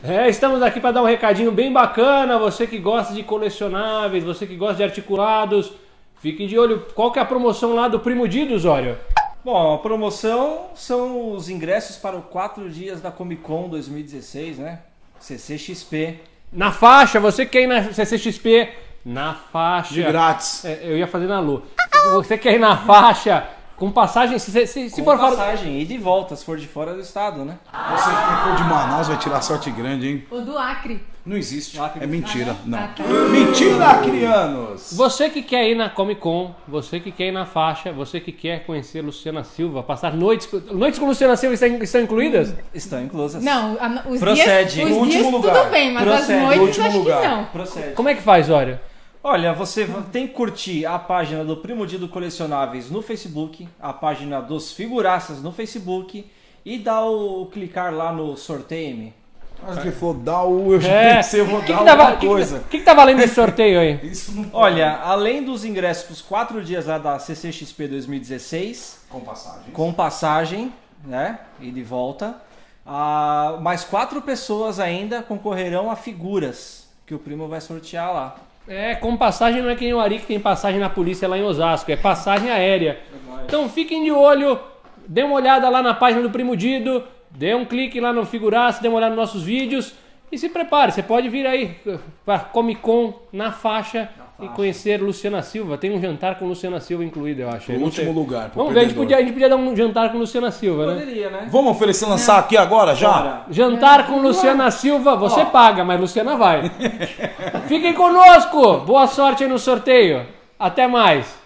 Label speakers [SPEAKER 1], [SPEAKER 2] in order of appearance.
[SPEAKER 1] Estamos aqui para dar um recadinho bem bacana. Você que gosta de colecionáveis, você que gosta de articulados, fique de olho. Qual que é a promoção lá do Primo Dido, Osório?
[SPEAKER 2] Bom, a promoção são os ingressos para os 4 dias da Comic Con 2016, né? CCXP.
[SPEAKER 1] Na faixa, você que quer ir na CCXP, na faixa.
[SPEAKER 3] De grátis.
[SPEAKER 1] Eu ia fazer na Lu. Você quer ir na faixa, com passagem, se
[SPEAKER 2] Com
[SPEAKER 1] for
[SPEAKER 2] passagem, ida e volta, se for de fora do estado, né?
[SPEAKER 3] Você que for de Manaus vai tirar sorte grande, hein?
[SPEAKER 4] O do Acre.
[SPEAKER 3] Não existe.
[SPEAKER 2] Acre.
[SPEAKER 3] É mentira. Não.
[SPEAKER 4] Ah, tá.
[SPEAKER 3] Mentira, acrianos!
[SPEAKER 1] Você que quer ir na Comic Con, você que quer ir na faixa, você que quer conhecer Luciana Silva, passar noites com Luciana Silva estão incluídas?
[SPEAKER 2] Estão inclusas.
[SPEAKER 4] Não, os
[SPEAKER 2] Procede.
[SPEAKER 4] dias,
[SPEAKER 2] No
[SPEAKER 4] os dias
[SPEAKER 3] último
[SPEAKER 4] tudo
[SPEAKER 3] lugar.
[SPEAKER 4] bem, mas
[SPEAKER 2] Procede.
[SPEAKER 4] as
[SPEAKER 2] No
[SPEAKER 4] noites
[SPEAKER 3] último
[SPEAKER 4] acho
[SPEAKER 3] lugar.
[SPEAKER 4] que não.
[SPEAKER 2] Procede.
[SPEAKER 1] Como é que faz, Ório?
[SPEAKER 2] Olha, você tem que curtir a página do Primo Dido Colecionáveis no Facebook, a página dos Figuraças no Facebook e dar o clicar lá no sorteio-me.
[SPEAKER 3] Mas que for dar o... Eu já pensei, eu vou dar
[SPEAKER 1] tá,
[SPEAKER 3] alguma coisa.
[SPEAKER 1] O que tá valendo esse sorteio aí?
[SPEAKER 3] Isso não...
[SPEAKER 2] Olha, além dos ingressos para os 4 dias lá da CCXP 2016,
[SPEAKER 3] Com passagem.
[SPEAKER 2] com passagem, né, e de volta, mais 4 pessoas ainda concorrerão a figuras que o Primo vai sortear lá.
[SPEAKER 1] Com passagem não é que nem o Ari que tem passagem na polícia lá em Osasco, é passagem aérea. Então fiquem de olho, dê uma olhada lá na página do Primo Dido, dê um clique lá no Figuraça, dê uma olhada nos nossos vídeos e se prepare, você pode vir aí para Comic Con na faixa e conhecer Luciana Silva. Tem um jantar com Luciana Silva incluído, eu acho.
[SPEAKER 3] No último lugar.
[SPEAKER 1] Vamos ver, a gente podia dar um jantar com Luciana Silva, né?
[SPEAKER 2] Poderia, né?
[SPEAKER 3] Vamos oferecer lançar aqui agora já?
[SPEAKER 2] Bora.
[SPEAKER 1] Jantar com Luciana Silva, você paga, mas Luciana vai. Fiquem conosco, boa sorte aí no sorteio. Até mais.